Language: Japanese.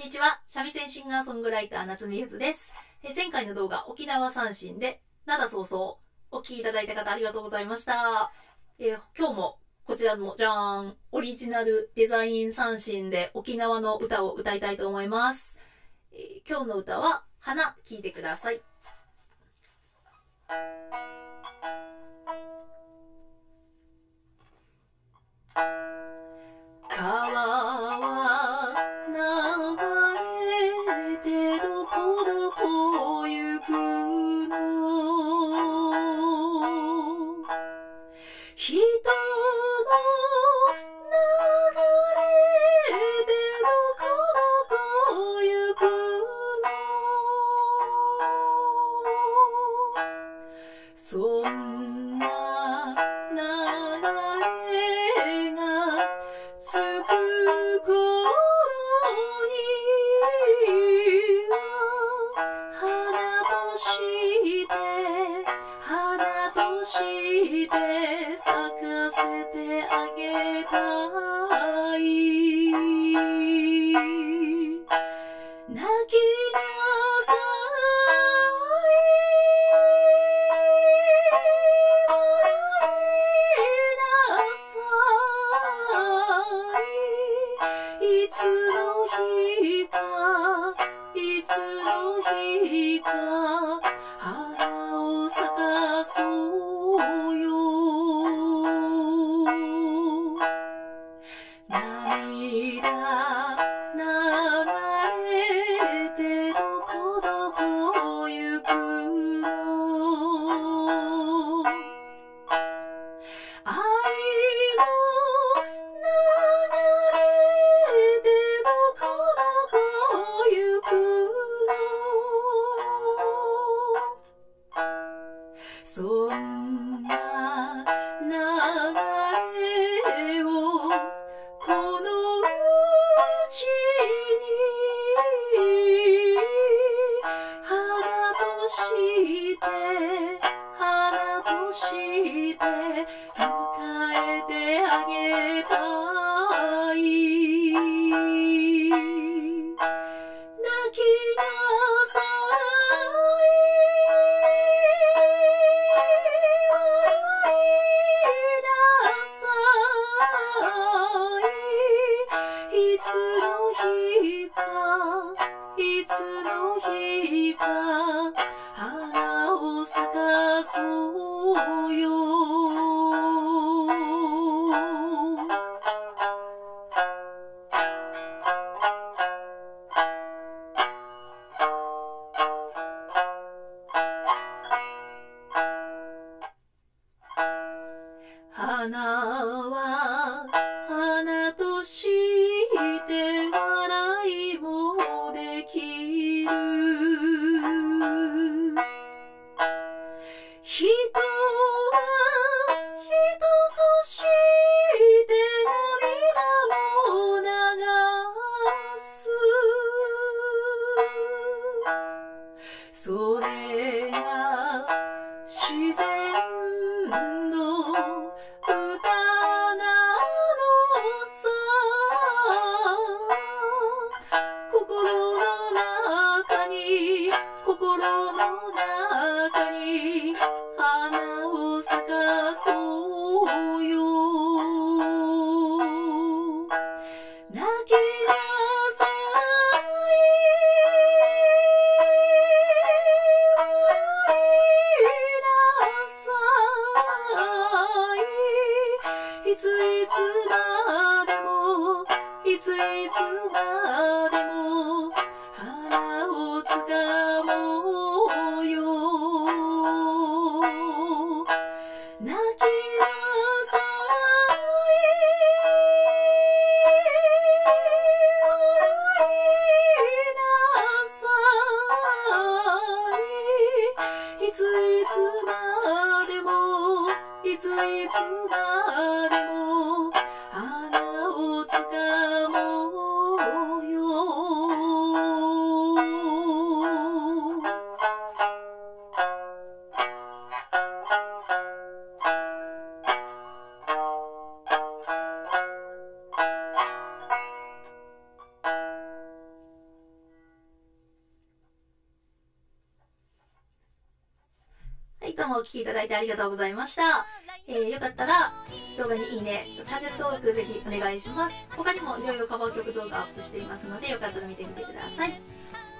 にちは。三味線シンガーソングライター夏目ゆずです。前回の動画、沖縄三線で、灘そうそう、お聴きいただいた方ありがとうございました。今日も、こちらのじゃーん、オリジナルデザイン三線で沖縄の歌を歌いたいと思います。今日の歌は、花、聴いてください。川は流れてどこどこ行くの、人も流れてどこどこ行くの、そんな流れがつく頃には花として咲かせてあげたい。泣きなさい、いつの日か、いつの日か、花を咲かそうよ。涙流れてどこどこ行くの、愛も流れてどこどこ行くの、そんな流れをこのうちに花として迎えてあげたい。泣きなさい、笑いなさい、いつの日か、いつの日か、花を咲かそうよ。花は花として笑いもできる、人は人として涙も流す、それが自然の歌ない、どうもお聴きいただいてありがとうございました。よかったら動画にいいね、チャンネル登録ぜひお願いします。他にもいろいろカバー曲動画アップしていますので、よかったら見てみてください。